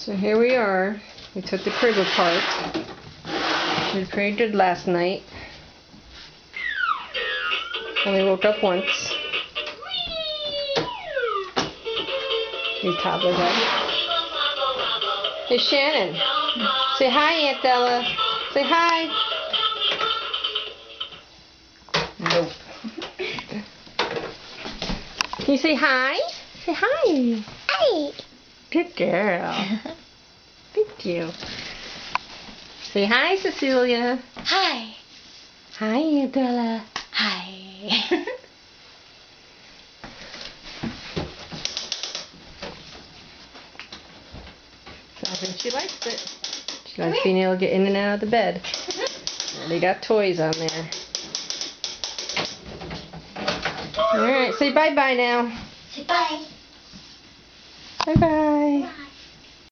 So here we are. We took the crib apart. We did pretty good last night. Only woke up once. You toddler guy. Hey Shannon. Say hi, Aunt Ella. Say hi. Nope. Can you say hi? Say hi. Hi. Good girl. Thank you. Say hi, Cecilia. Hi. Hi, Aunt Ella. Hi. I think she likes it. She likes being able to get in and out of the bed. They got toys on there. Alright, say bye-bye now. Say bye. Bye-bye. Bye.